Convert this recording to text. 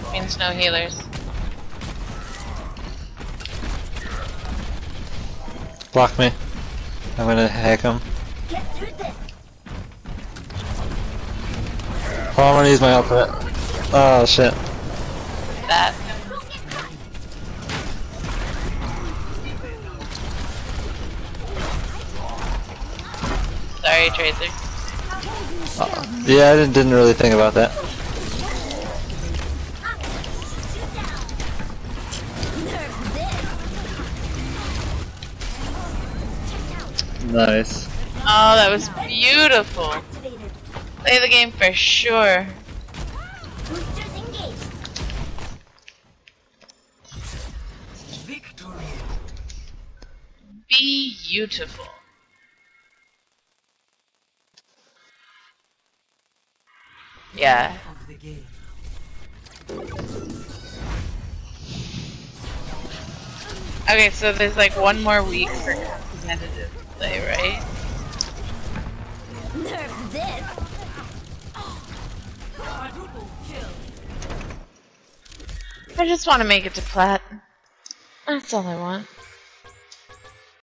Means no healers. Block me. I'm gonna hack him. Oh, I'm gonna use my output. Oh shit. That. Sorry, Tracer. Yeah, I didn't really think about that. Nice. Oh, that was beautiful. Play the game for sure. Beautiful. Yeah. Okay, so there's like one more week for competitive play, right? Nerf this. I just want to make it to plat. That's all I want.